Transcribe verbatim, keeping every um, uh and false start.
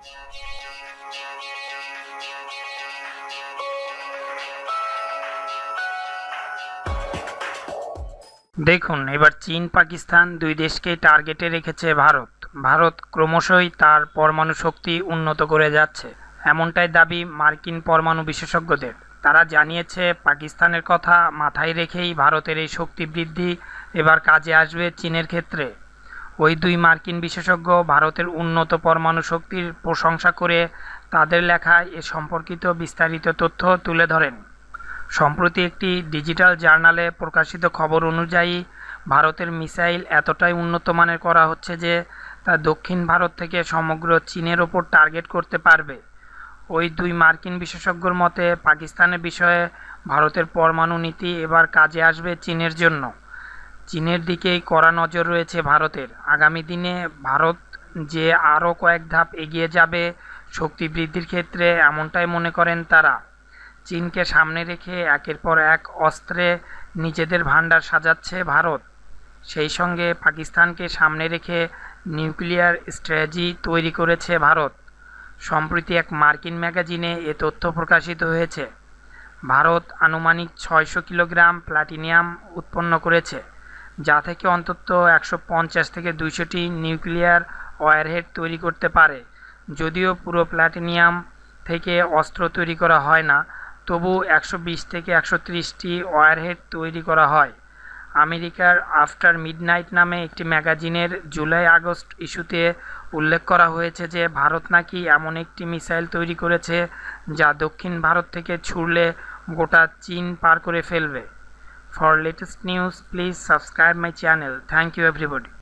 দেখুন, এবার চীন পাকিস্তান দুই দেশকেই টার্গেটে রেখেছে ভারত। ভারত ক্রমশই তার পরমাণু শক্তি উন্নত করে যাচ্ছে, এমনটাই দাবি মার্কিন পরমাণু বিশেষজ্ঞদের। তারা জানিয়েছে, পাকিস্তানের কথা মাথায় রেখেই ভারতের এই শক্তি বৃদ্ধি এবার কাজে আসবে চীনের ক্ষেত্রে। ওই দুই মার্কিন বিশেষজ্ঞ ভারতের উন্নত পরমাণু শক্তির প্রশংসা করে তাদের লেখায় এ সম্পর্কিত বিস্তারিত তথ্য তুলে ধরেন। সম্প্রতি একটি ডিজিটাল জার্নালে প্রকাশিত খবর অনুযায়ী, ভারতের মিসাইল এতটাই উন্নত মানের করা হচ্ছে যে তা দক্ষিণ ভারত থেকে সমগ্র চীনের ওপর টার্গেট করতে পারবে। ওই দুই মার্কিন বিশেষজ্ঞর মতে, পাকিস্তানের বিষয়ে ভারতের পরমাণু নীতি এবার কাজে আসবে চীনের জন্য। চীনের দিকেই কড়া নজর রয়েছে ভারতের। আগামী দিনে ভারত যে আরও কয়েক ধাপ এগিয়ে যাবে শক্তি বৃদ্ধির ক্ষেত্রে, এমনটাই মনে করেন তারা। চীনকে সামনে রেখে একের পর এক অস্ত্রে নিজেদের ভান্ডার সাজাচ্ছে ভারত। সেই সঙ্গে পাকিস্তানকে সামনে রেখে নিউক্লিয়ার স্ট্র্যাটেজি তৈরি করেছে ভারত। সম্প্রতি এক মার্কিন ম্যাগাজিনে এ তথ্য প্রকাশিত হয়েছে। ভারত আনুমানিক ছয়শো কিলোগ্রাম প্ল্যাটিনিয়াম উৎপন্ন করেছে, যা থেকে অন্তত একশো পঞ্চাশ থেকে দুইশোটি নিউক্লিয়ার ওয়ারহেড তৈরি করতে পারে। যদিও পুরো প্ল্যাটিনিয়াম থেকে অস্ত্র তৈরি করা হয় না, তবু একশো বিশ থেকে একশো ত্রিশটি ওয়ারহেড তৈরি করা হয়। আমেরিকার আফটার মিডনাইট নামে একটি ম্যাগাজিনের জুলাই আগস্ট ইস্যুতে উল্লেখ করা হয়েছে যে ভারত নাকি এমন একটি মিসাইল তৈরি করেছে যা দক্ষিণ ভারত থেকে ছুড়লে গোটা চীন পার করে ফেলবে। For latest news, please subscribe my channel. Thank you everybody.